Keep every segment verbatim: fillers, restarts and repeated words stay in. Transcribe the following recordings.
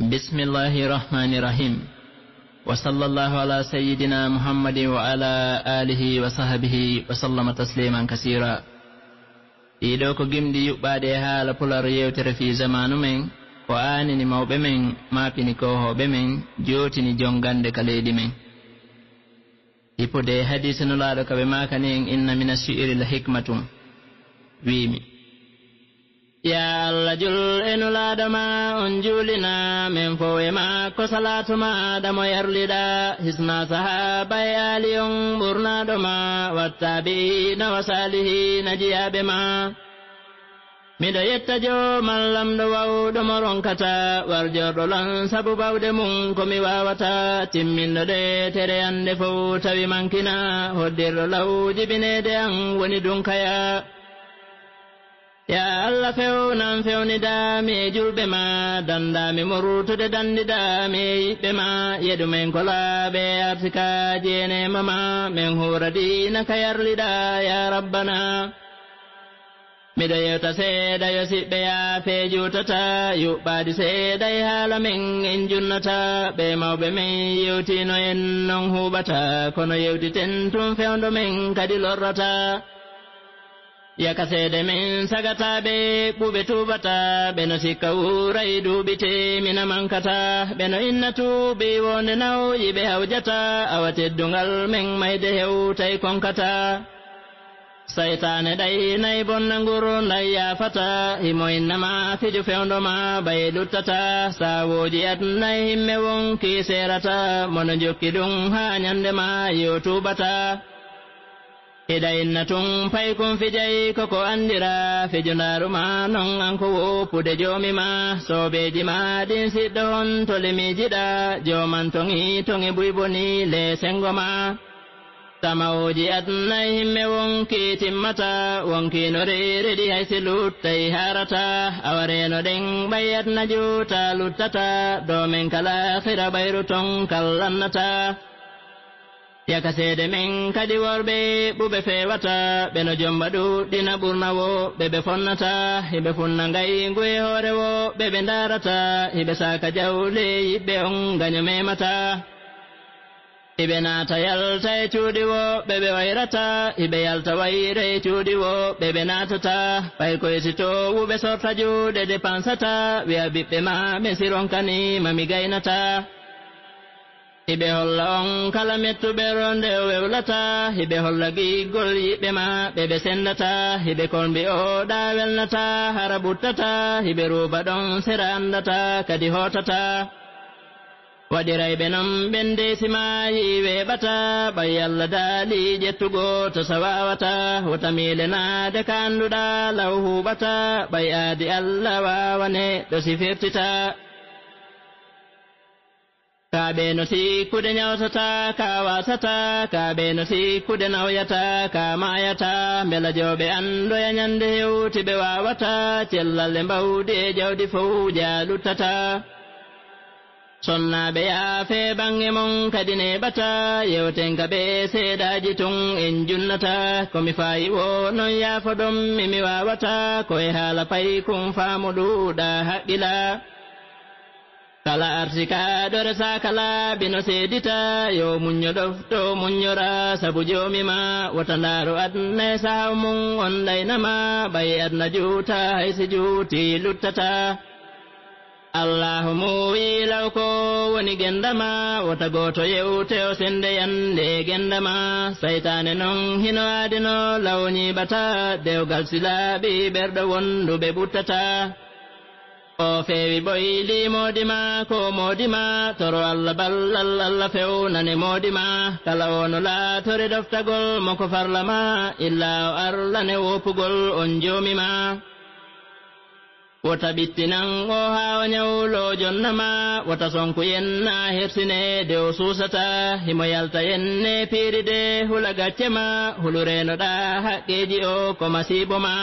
بسم الله الرحمن الرحيم وصلى الله على سيدنا محمد وعلى آله وصحبه وسلم تسليما كثيرا إيدو كو جمدي يبادي حال پولار يوتر في زمان من وآنني موب من ما بني كوهو بمن جوتني جونغاند كاليدي من إيپو دي حديث نلادو كبما كنين إن من الشعر الحكمة ويمي يا الله جل إنولا دما أنجولنا من فوما كسلات ما دم يرلدا حسنا صحابة ياليون برنا دما والتابعين وصالحين جيا بما ميدا يتجو من لم دواو دمرون كتا ورجر لن سبو باود من كمي واوتا تمين دي تريان دفو تبي منكنا هدر لو جبين ديان وندون كيا يا الله فيونا فيوني دامي جل بما دندامي مروت دندي دامي بما يدمين كلا بيارسكا جيني مما من هوردين كيرلدا يا ربنا ميدا يوتا سيدا يسيب بيا في جوتتا يؤبادي سيدا يهالا من انجنتا بما بمن يوتينو ينن هوبتا كونو يوتي تنتم فيوندو من كدي لورتا ya kasede min sagata be bube tubata beno sikawura idubite mina mankata beno innatu be wonde naw yibe hawjata awate dungal men mayde hewtay konkata saytane day nay bonnanguro nay yafata himo innama fijo fewndo ma bay luttata sawoji at nay himme wonki serata mono jokki dum ha nyande ma yotubata ida innatum paykum fijay koko andira fijunaru ma non anko pude jomi ma sobeji ma din siddon tolimi jida joman tongi tongi buiboni le sengoma tamaoji adnai himme wonki timmata wonki no redi haysiluttay harata awareno den bayat najuta luttata domen kala khira bayruton kallannata ya kasede men kadi worbe bube fewata beno jombadu dina burnawo bebe fonnata hibe funna ngai ngwe horewo bebe ndarata hibe saka jawle yibe on ganyo memata hibe nata yalta e chudiwo bebe wairata hibe yalta waire e chudiwo bebe natata pay ko esito ube sorta jude de pansata wiya bibbe ma mesironkani mamigainata hibe holla on kala mettu beronde wewlata hibe holla gigol yiɓe ma ɓeɓe sendata hibe konɓe o ɗawelnata hara buttata hibe ruba ɗon sera andata kadi hotata waɗirayɓe non ɓende simayi weɓata ɓay allah daali ƴettugo to sawawata wotamile nade ka anduɗa law huɓata ɓay aadi allah wawane ɗo sifirtita kaɓe no sikkude ñawtata ka wasata kaɓe no sikkude nawyata ka mayata mbela joɓe andoya ñande hewti ɓe wawata cellalle mbawdi e jawdi fof jaluttata sonnaɓe yaafe bange mon kadi neɓata yewtenka ɓe seedaji tun en junnata komi fayi wo non yaafoɗon mimi wawata koye haala pay kum faamu ɗuuɗa haqqila kala arsika dore sakala bino sedita yo munyo dofto munyora sabu jomi ma watandaro adne sawmun ondainama bay adna juta haysi juti luttata Allahumu ilaw ko woni gendama wata goto yewte o sende yande gendama saytane non hino adino lawni bata dewgal silabi berdo wonduɓe buttata o fewi boyli modima ko modima toro allah ballal allah fewnane modima kala ono laatore doftagol moko farlama illa o arlane wopugol on jomima wota bittinan o hawa nyawlo jonnama wota sonku yenna hersine de o susata himo yalta yenne piride hula gaccema hulureno ɗa haqqeji o ko masiboma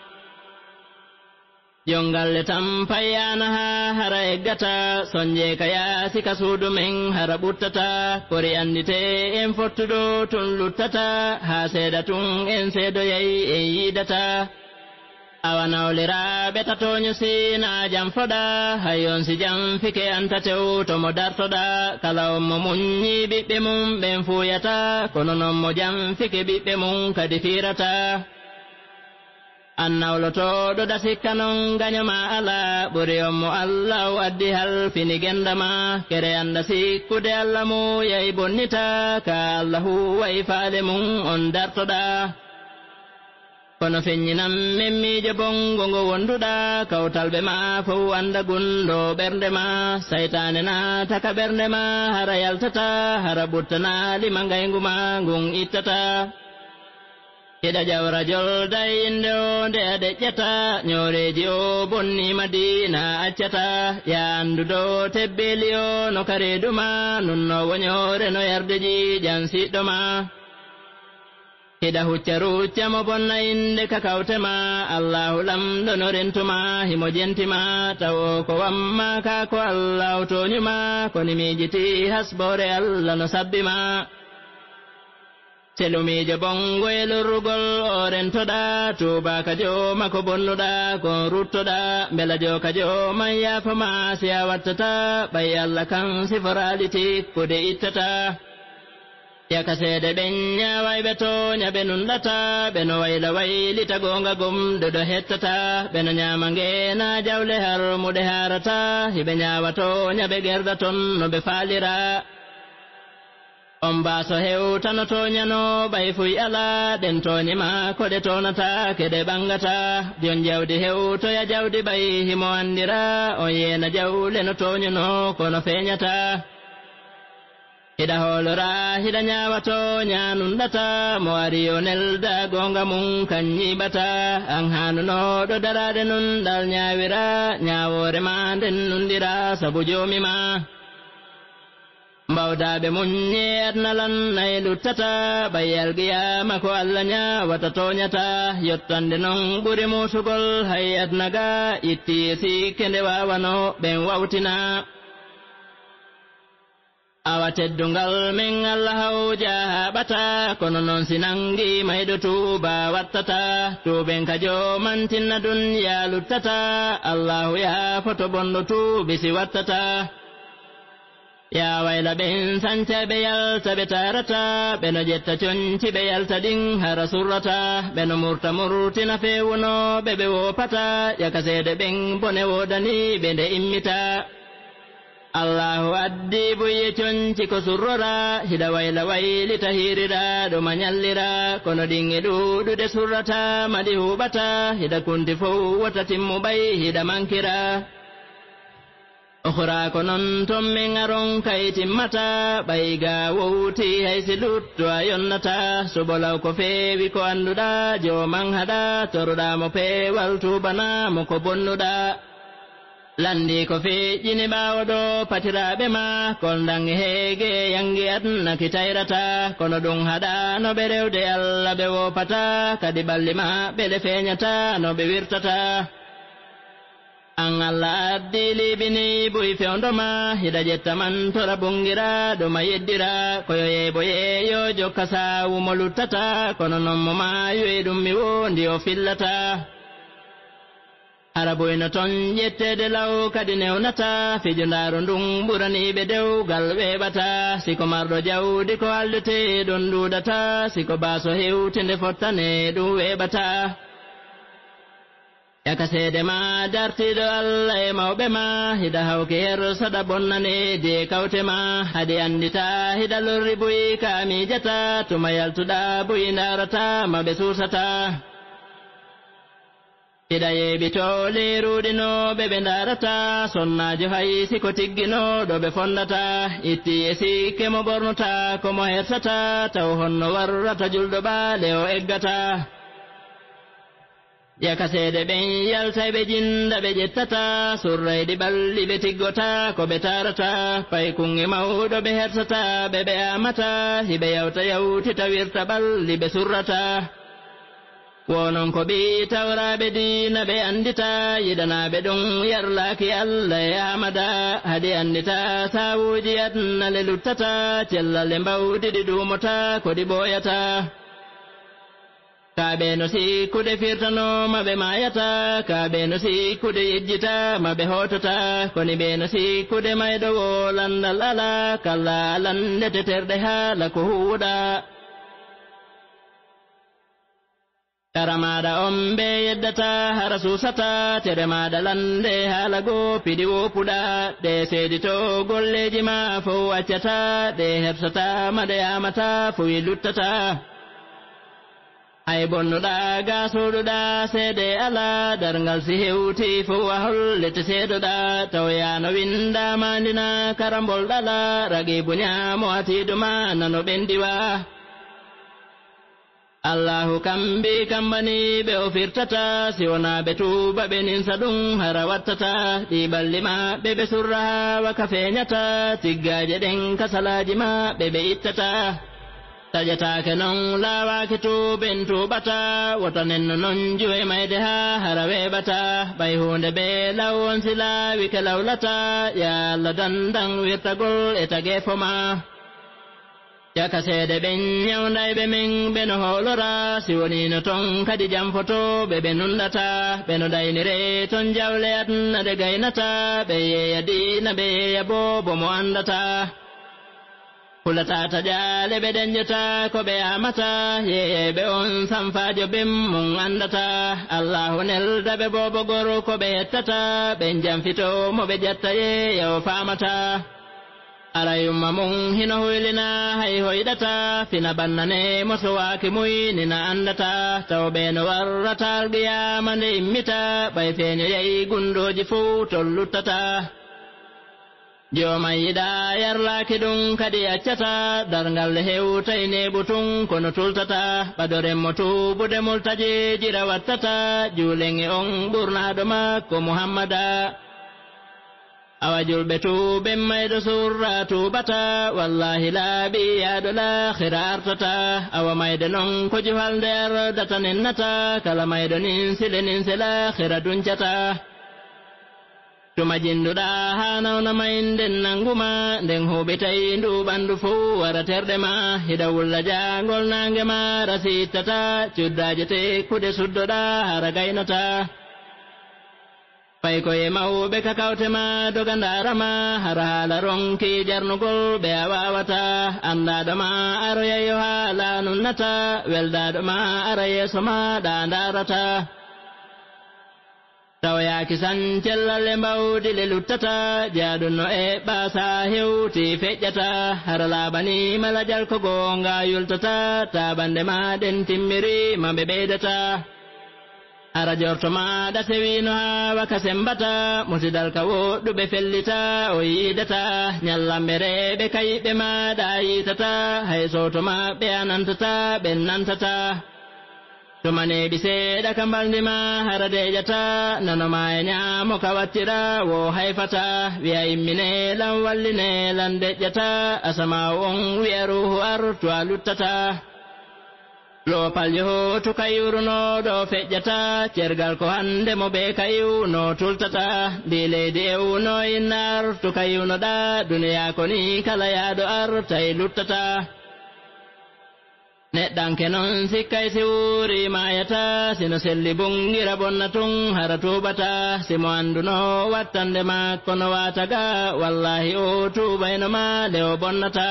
jongalle tam payana ha hara eggata sonje kaya sika suudu men hara buttata kori andite en fottudo tun luttata ha seeda tun en seedo yayi en yidata awanawlira betatonyu sina jam foda hayon si jam fike anta tew to mo dartoda kala mo munyi bibbe mum ben fuyata kono non mo jam fike bibbe mum kadi firata annawloto do dasikkanon ganyama ala buri ommo allah waddi hal fini gendama kere anda sikkude allah mu yai bonnita ka allahu wa ifale mum on dartoda kono feññinam memmiije bongo ngo wonduɗa kawtalɓe ma fof anda gundo ɓernde ma saytane naata ka ɓernde ma hara yaltata hara ɓuttana lima ngayngu ma ngun ittata hiɗa jawra jolda inde o nde a deƴƴata ñooreji o bonnima dina accata ya andudo tebbeli o no kareduma nunno woñore no yardeji jan siɗɗo ma hida hucca rucca mo bonna inde ka kawtema allahu lamɗo no rentuma himo jentima taw ko wamma ka ko allahu toñuma koni mijiti hasbore allah no sabbima celumijo bongo e lorrugol o rentoɗa tubaka joma ko bonnuɗa kon ruttoɗa bela joka joman yafama si a wattata ɓay allah kan siforaliti kude ittata yakasede ɓen ñawayɓe to ñaɓe nunɗata ɓeno wayla waylita gonga gomɗo ɗo hettata ɓeno ñama ngena jawle har muɗe harata hiɓe ñawato ñaɓe gerda ton no ɓe faalira on mbaso hewtano toñano ɓay fuy ala ɗen toñima koɗe tonata keɗe ɓangata jon jawdi hewtoya jawdi ɓay himo andira on yena jawle no toñuno kono feñata hiɗa hoolora hiɗa ñaawato ñaanunɗata mo ari yo nelda gonga mum kan ñiɓata an haanuno ɗo darade nun ɗal ñaawira ñaawoore ma nden nundira sabu joomi ma mbawdaɓe muññe adnalan nayi luttata ɓayyal qiyama ko allah ñaawata toñata yottande non ɓuri musugol hay adnaga itti sikke nde wawano ɓen wawtina awa teddungal min allah hawja haɓata kono noon si nangi mayɗo tuuba wattata tuuɓen ka jomantinna dunya luttata allahu yaafoto bonɗo tuubi si wattata ya wayla ɓen sancaɓe yalta ɓe tarata ɓeno ƴetta conci ɓe yalta ɗin hara surrata ɓeno murta murtina fewuno ɓe ɓe wopata yakaseede ɓen bone wodani ɓe nde immita allahu addi buye conci ko surrora hiɗa wayla waylita hirira ɗo mañallira kono ɗinge ɗuɗude surrata maɗi huɓata hiɗa kunti fof wata timmu ɓay hiɗa mankira okhra ko non ton min aron kay timmata ɓay ga wowti haysi lutto a yonnata subolaw ko feewi ko annduɗa joman haɗa torɗamo peewal tubanamo ko bonnuɗa landi ko feƴƴini ɓawoɗo patiraɓe ma kon dangi heege yangi adnaki tayrata kono ɗum haɗa no ɓe rewde allah ɓe wopata kadi ɓalli ma ɓeɗe feñata no ɓe wirtata an allah addi liɓini buy fewndoma hiɗa ƴetta man tora bungira ɗuma yeddira koyo yeebo yeeyo jokka sawumo luttata kono non mo mayoy ɗum mi wondi o fillata hara boyno ton ƴettede law kadi newnata fijundaro ndun ɓuraniɓe dewgal weɓata siko marɗo jawdi ko haldete ɗon ɗuɗata siko baso hewtinde fottane ɗum weɓata yakaseede ma dartiɗo allah e mawɓe ma hiɗa hawke her saɗa bonnane de kawte ma haɗi andita hiɗa lorri buy ka mijata tuma yaltuɗa buy darata maɓe susata hiɗa yeɓito leruɗinoɓe ɓe darata sonnajo hay siko tigginoɗo ɓe fondata itti e sikke mo ɓornota komo hersata taw honno warrata julɗo ɓaale o eggata yakaseede ɓen yalta ɓe jinda ɓe ƴettata surrayɗi ɓalli ɓe tiggota ko ɓe tarata pay kunge mawɗo ɓe hersata ɓe ɓe amata hiɓe yawta yawtita wirta ɓalli ɓe surrata wonon ko ɓi tawraɓe dina ɓe andita yiɗanaɓe ɗum yarlaki allah e amada haɗi andita sawuji adnale luttata cellale mbawdiɗi ɗumota koɗi ɓoyata kaaɓe no sikkude firtano maɓe mayata kaaɓe no sikkude yejjita maɓe hotata koni ɓe no sikkude maydowo landal ala kalla lande teterɗe haala ko huuɗa tara maɗa on ɓe yeddata hara susata tere maɗa lande haala go piɗi wopuɗa ɗe seedito golleji ma fo accata ɗe hersata maɗe yamata fowi luttata hay bonnuɗa ga soɗuɗa seede ala dargal si hewti fo a hollete seedoɗa taw yano windamandina karambolɗala ragi buñamo atiduma nano ɓendiwa allahu kambi kambani ɓe o firtata si wona ɓe tuba ɓe ninsa ɗum hara wattata ɗi balli ma ɓe ɓe surra ha waka feñata tiggaje ɗen kasalaji ma ɓe ɓe ittata tajatake non lawaki tuɓen tuɓata wotanen no non juwe mayde ha hara weɓata ɓay hunde ɓe lawon si lawi ke lawlata ya allah dandan wirtagol e tage foma yaka seede ɓen ñawnayɓe men ɓe no hoolora si woni no ton kadi jam foto ɓe ɓe nundata ɓe no daynire ton jawle adnade gaynata ɓe yeeya dina ɓe yeeya bo bo mo andata hulata taƴaale ɓe ɗenjata ko ɓe amata yeeyeɓe on sanfajo bem mum andata allahu nelda ɓe bobo goro ko ɓe hettata ɓen jamfito mo ɓe jatta yeeya o famata arayumma mum hino huylina hay hoyɗata fina bannane mo sowaki muynina andata taw ɓe no warratal qiyama nde immita ɓay feeño yeyi gundoji fuu tol luttata jooma yiɗa yarlaki ɗum kadi accata dargal le hewtayne ɓutun kono tultata ɓadorenmo tubude multaji jira wattata juulenge on ɓurnaɗo makko muhammada awa julɓe tuɓen mayɗo surra tuɓata wallahi laaɓi yaɗo lahira artata awa mayde non ko juhal nder data nennata kala mayɗo nin sile nin se lahira duncata tuma jinduɗa ha nawna may nden nanguma nden huɓitay ndu ɓandu fo wara terɗe ma hiɗa wulla jangol nange ma rasittata cuddaje tekkude suddoɗa hara gaynata fay koye mawɓe kakawte ma doga ndarama hara haala ronki jarnugol ɓe a wawata andaɗo ma aroyayo haala nunnata weldaɗo ma ara yeeso ma ɗa ndarata taw yaaki san cellalle mbawdi le luttata jaaɗum no e ɓaasa hewti feƴƴata hara laaɓani mala jalkogo nga yultata taɓande ma ɗen timmiri maɓe ɓeydata hara jorto maɗa sewino ha waka sembata musidal ka woɗɗuɓe fellita o yiidata ñallamɓe reɓe kayiɓe maɗa yitata hay soto maɓɓe anantata ɓen nantata tumaneɓi seeɗa ka mbaldima hara deƴata nanoma e ñaamo ka wattira wo hayfata wiya immine lan walline lan deƴƴata asamaw on wiya ruhu artu a luttata loopal yohotu kayurunoɗo feƴƴata cergal ko hande mo ɓe kayiw no tultata ndi leydi ewno inna artu kayunoɗa duniya koni kala yaaɗo artay luttata neɗɗanke noon sikkay si wuuri mayata sino selli bungira bonna tun hara tuɓata simo anduno wattande makko no wataga wallahi o tuɓaynoma nde o bonnata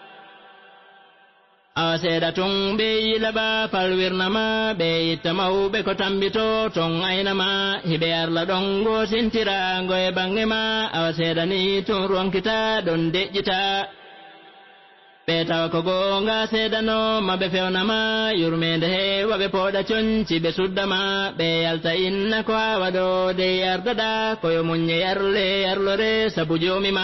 awa seeɗa tun ɓe yilaɓa falwirnama ɓe yitta mawɓe ko tambito ton aynama hiɓe arla ɗon gosintira ngo e bange ma awa seeɗa ni tun ronkita ɗon deƴƴita ɓe tawa ko gonga seedano maɓe fewnama yurmede hewa ɓe pooɗa conci ɓe suddama ɓe yalta inna ko hawa ɗo de yardaɗa koyo munye yarle yarlore sabu jomima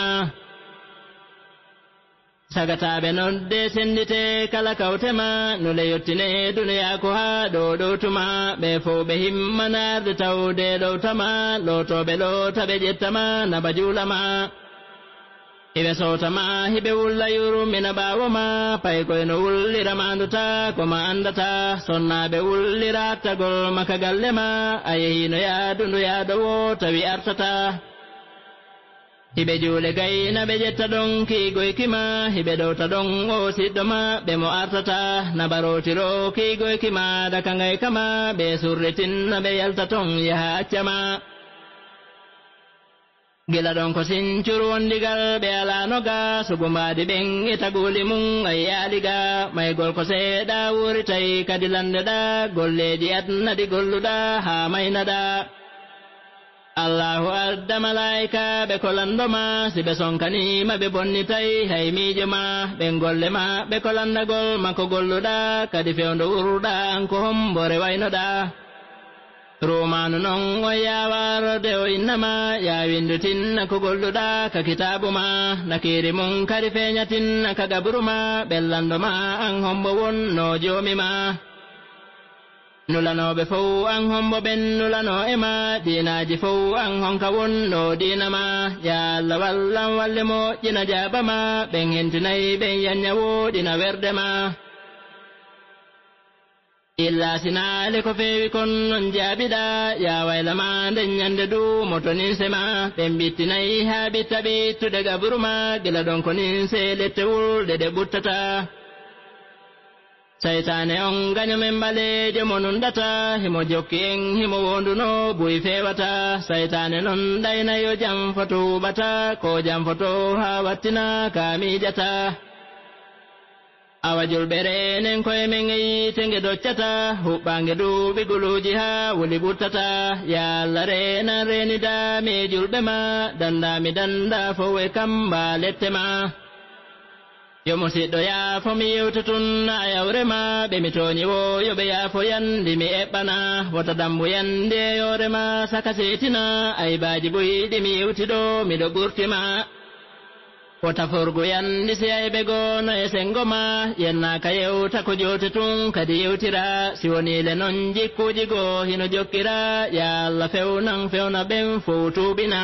sagataɓe nodde sendite kala kawtema nule yottine duniyaku ha ɗo ɗowtuma ɓe fo ɓe himmanarde tawde ɗowtama lotoɓe loota ɓe ƴettama naba juulama hiɓe sowtama hiɓe wulla yurumina ɓawoma pay koyno wullirama anduta koma andata sonnaɓe wullira tagol maka gallema a yehino yaadundu yaadowo tawi artata hibe juule gayna ɓe ƴetta ɗon kiigoy kima hiɓe ɗowta ɗon o siɗɗoma ɓe mo artata nabarotiro kiigoy kima dakangay kama ɓe surritinna ɓe yalta ton yaha accama gila ɗon ko sincuru wondigal ɓe alanoga sugumbadi ɓen e taguli mum ay yaaliga maygol ko seeɗa wuritay kadi landeɗa golleji adnadi golluɗa ha maynaɗa Allahu adda malaika ɓe kolandoma siɓe sonkanima ɓe bonnitay hay miijo ma ɓen golle ma ɓe kolandagol makko golluɗa kadi fewndo wurɗa anko hombore waynoɗa rumanu non o yawarode o innama yawindutinna ko golluɗa ka kitabu ma nakiri mum kadi feñatinna ka gaburu ma ɓellandoma an hombo won no joomi ma nulanoɓe fow an hombo ɓen nulano ema dinaji fow an honka won no dina ma ya Allah wallan walle mo ƴina jaaba ma ɓen hentinayi ɓen yanya woɗina werde ma illa sinale ko feewi kon non jaabiɗa ya waylama nden ñande du motonin sema ɓen bittinayi ha bitta ɓittude gaburu ma gila ɗon ko nin se lettewul ɗe ɗe ɓuttata saytane on gaño men ɓalejo mo nunɗata himo jokki en himo wonduno buy fewata saytane non ɗaynayo jam foto huɓata ko jam foto ha wattina ka miijata awa julɓere nen koye men e yitenge doccata huɓɓange duuɓi guluji ha wuli ɓuttata ya Allah renan renida mi julɓe ma dandami danda fowe kamba lette ma yo musidɗo yaafo mi yewtotun a yawrema ɓe mi toñi wo yoɓe yaafo yandi mi eɓɓana wota dambu yande yorema saka setina aybaji boyiɗi mi yewtiɗo miɗo ɓurtima wota forgu yandi si ayɓe gono e sengo ma yennaka yewta ko jote tun kadi yewtira si wonile non jikkuji go hino jokkira ya Allah fewnan fewna ɓen fow tuɓina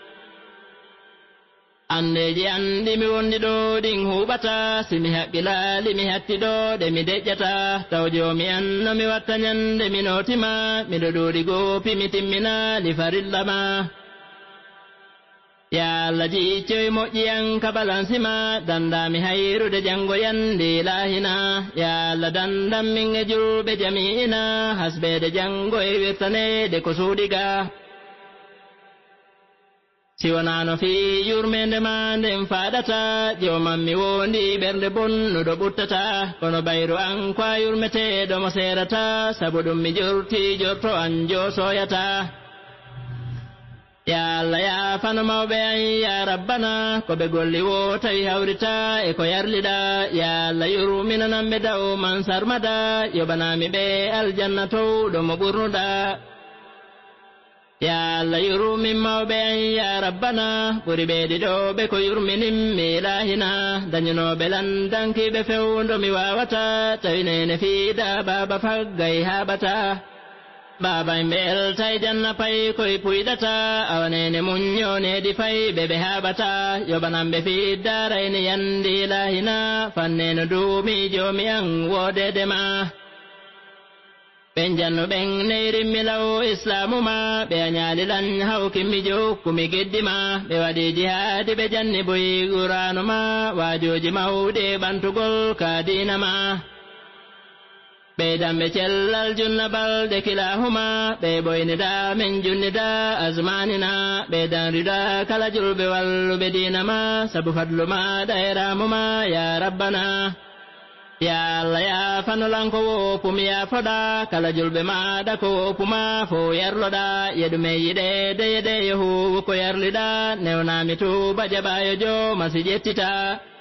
andeji andi mi wondi ɗo ɗin huɓata simi haqqilali mi hattiɗo ɗe mi deƴƴata taw jomi an no mi watta ñande mi notima miɗo ɗuuɗi gopi mi timmina li farillama ya Allah jiccoy moƴƴiyan ka balansima dandami hayrude jango yandi lahina ya Allah dandan min e julɓe jami'ina hasbede jango e wirtanede ko suuɗiga siwanano fi yurmende ma nden faɗata joman mi wondi ɓernde bonnuɗo ɓuttata kono bayru an kwa yurmeteɗo mo serata sabu ɗum mi jorti jorto an jo soyata ya Allah yafano mawɓe an ya rabbana koɓe golli wo tawi hawrita e ko yarliɗa ya Allah yurminananɓe daw man sarmada yoɓanami ɓe aljanna towɗo mo ɓurnuɗa ya Allah yurumin mawɓe an ya rabbana ɓuri ɓeeɗi ɗo ɓe ko yurminin mi ilahina dañunoɓe landankiɓe fewndo mi wawata tawinene fiida baba faggay haɓata baba en ɓe eltay janna pay koye puyɗata awanene muññoneɗi fay ɓeɓe haɓata yoɓananɓe fiiddarayni yandi ilahina fanneno duumi jomi an wodede ma ɓen jannu ɓen neyrimmi law islamu ma ɓe a ñaalilan haw kimmi jokkumi geddima ɓe waɗi jihaadi ɓe janni boyi guranu ma waajoji mawɗi ɓantugol ka diina ma ɓeydanɓe cellal junna balɗe kilahuma ɓe ɓoynida men junnida asmanina ɓeydanrida kala julɓe walluɓe diina ma sabu fadlu ma ɗayramu ma ya rabbana ya Allah ya fanolanko wopum ya foɗa kala julɓe maɗa ko wopuma fo yarloɗa yeɗume yiɗede yede yehu ko yarliɗa newnami tuba jaɓayo jo masi ƴettita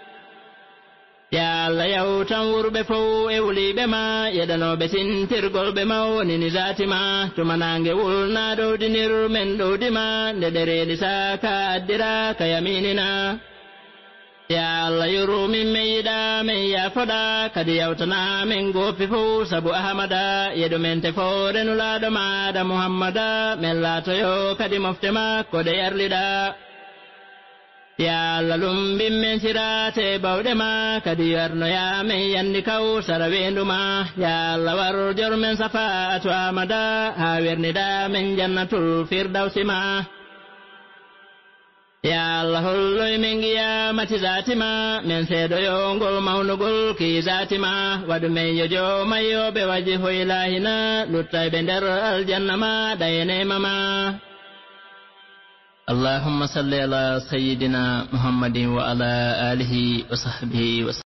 ya Allah yawtan wurɓe fow e wuliɓe ma yeɗanoɓe sintirgolɓe mawnini zatima tumanange wulna ɗowdinir men ɗowdima nde ɗereɗi saka addira ka yaminina ya Allah yurumin men yiɗa men yafoɗa kadi yawtana men goppi fow sabu ahamada yeɗumen te fore nulaɗo maɗa muhammada men latoyo kadi mofte makko ɗe yarliɗa ya Allah lumbin men sirate bawɗe ma kadi yarnoya men yandi kawsara wenduma ya Allah war jormen safa'atu amada ha wernida men jannatul firdawsi ma ya Allah holloy men qiyamati zatima men seedoyo ngol mawnugol ki zatima wadu men yojo mayoɓe wajhu ilahina luttayɓe nder aljanna ma dayene mama اللهم صل على سيدنا محمد وعلى آله وصحبه وسلم